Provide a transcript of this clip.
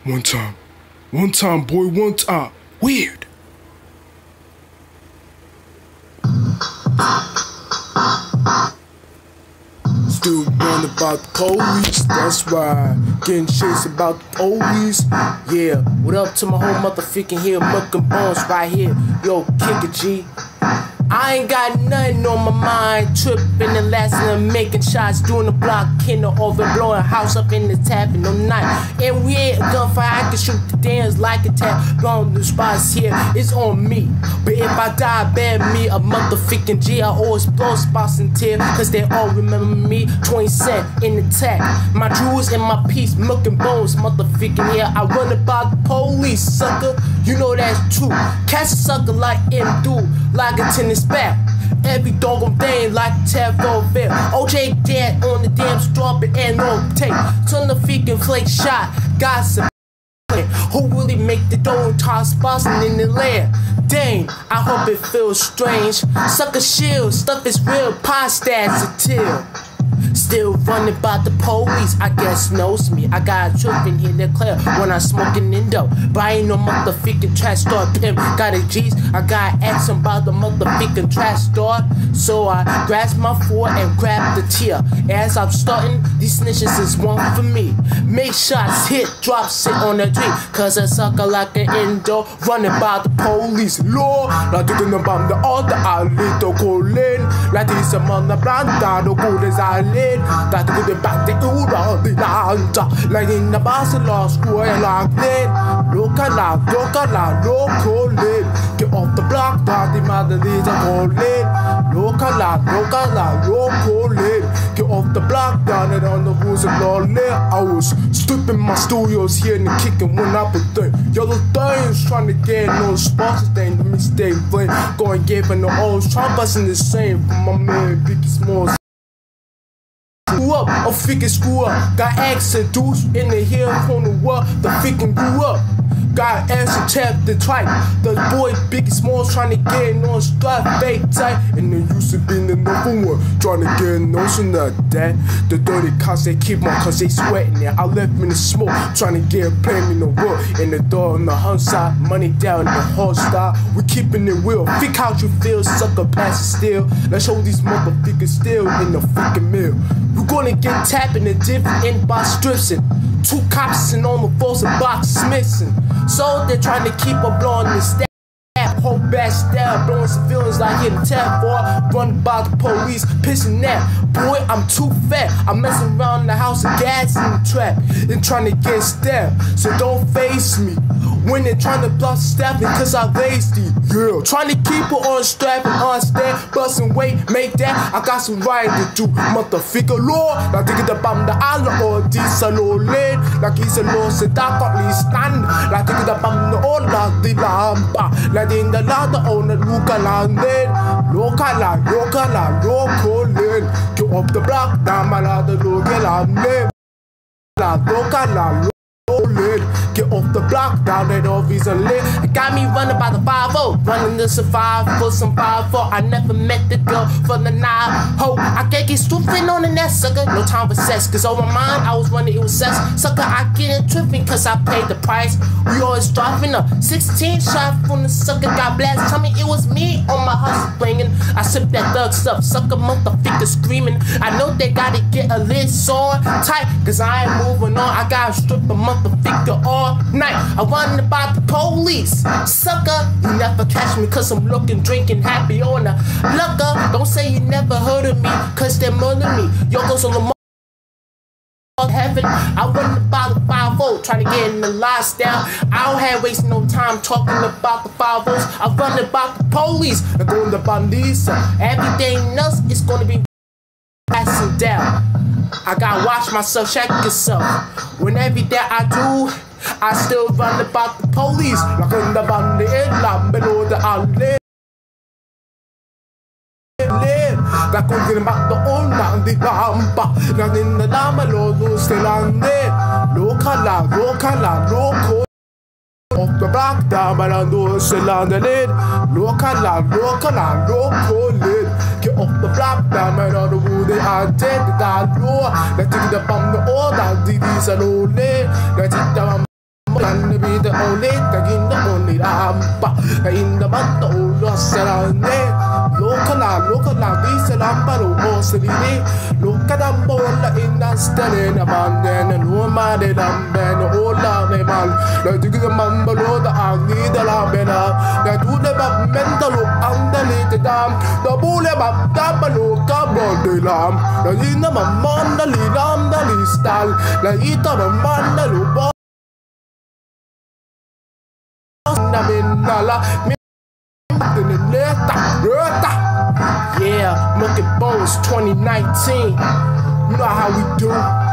One time, boy, one time. Weird. Still worrying about the police, that's why. Getting chased about the police. Yeah, what up to my whole motherfucking here, mucking bones right here. Yo, kick it, G. I ain't got nothing on my mind, tripping and lasting and making shots, doing the block, kindle over, blowing house up in the tapping all night. And we ain't a gunfight, I can shoot the dance like a tap, blowing the spots here, it's on me. But if I die, bear me a motherfucking G, I always blow spots and tear, cause they all remember me, 20 Cent in the tag. My jewels and my piece, milking bones, motherfucking here. I run about the police, sucker, you know that's true. Catch a sucker like M. Like a tennis bat. Every dog on thing like Teflon Fair. OJ dead on the damn strawberry and no tape. Turn the freaking flake shot. Gossip. Who really make the dough and toss Boston in the lair? Dang, I hope it feels strange. Sucker shield, stuff is real, pie stats a till. Still running by the police, I guess knows me. I got a truth in here that clear when I smoking Indo. But I ain't no motherfucking trash store pimp. Got a G's, I got ask about the motherfucking trash store. So I grasp my foot and grab the tear. As I'm starting, these snitches is one for me. Make shots, hit, drop, sit on the tree. Cause I sucker like an Indo, running by the police. Law, la digging about the other alito colin. La this among the blanda, the good as I live. That to the back the ura the lanta. Like in the Barcelona square like that. Local lin. Get off the block, that the mother is a colin. Local lin. Get off the block, down it on the woods of Lolly. I was stripping my studios here and kicking one up a thing. Yellow things trying to get no sponsors, thing the mistake flame. Going giving the old trying busting the same from my man Biggie Smalls. Screw up, I'm freaking screw up. Got accent dudes in the hill on the wall, the freaking grew up. Got answer chapter twice. The boy Biggie Smalls trying to get no strap fake tight. And they used to be the number one, trying to get a notion of that. The dirty cops they keep on cause they sweating it. I left me in the smoke, trying to get a pay me no work. In the door on the hunt side, money down in the hard style. We keeping it real. Think how you feel, sucker pass it still. Let's show these motherfuckers still in the freaking mill. We're gonna get tapping the different inbox strips and 2 cops and on the force of boxes missing. So they're trying to keep on blowing the stab. Whole bad stab, blowing civilians like hitting tap boy. Running by the police, pissing that. Boy, I'm too fat. I'm messing around the house and gas in the trap and trying to get stabbed. So don't face me when they're trying to block stabbing cause I lazy. Yeah, trying to keep it on strap and on stand. Bustin' weight, make that. I got some right to do, motherfucker law. La dig the bam the alla or this a low lane. Like he's a low set up at least stand. La dig the bam the all la di lampa. La din the la the owner Luca landed. Local lane. Get up the block, down my la the local landed. La local lane. Get off the block, down that all visa lit. It got me running by the 5-0, running to survive for some 5-4. I never met the girl for the 9. Ho, I can't get stupid on the net, sucker. No time for sex, cause on my mind I was running, it was sex. Sucker, I get it tripping cause I paid the price. We always dropping a 16 shot from the sucker. God bless, tell me it was me on my hustle swinging. I sip that thug stuff, sucker motherfucker screaming. I know they gotta get a lid sore tight, cause I ain't moving on. I gotta strip a motherfucker all night. I run about the police, sucker. You never catch me cause I'm looking, drinking, happy on the lucker. Don't say you never heard of me cause they murder me. Yo goes on the heaven. I run about the 5-0, trying to get in the lights down. I don't have wasting no time talking about the 5-0s. I run about the police, I go in the bandisa. Everything else is gonna be passing down. I gotta watch myself, check yourself. When every day I do, I still run about the police. Like in the band, below the alley. Like talking about the old land, the lampa. Like in the lama, logo still on there. Local. Off the block, down by the door, still on the lid. Local lid. Get off the block, down by the wood, they are dead. That law, let's take the bomb, the order, these are low lid. Let's take the Man be the only in the only rampa in the mato lo serane local this lamparo o sili look at the bola in the stand a man then no man de lamben ola me man la dig the man below the agni the lambena that would have mental under the dam the bull about tabalo cabo de lam the in the man the lam the listal la ita man the lubo yeah, Mucking Bones 2019. You know how we do.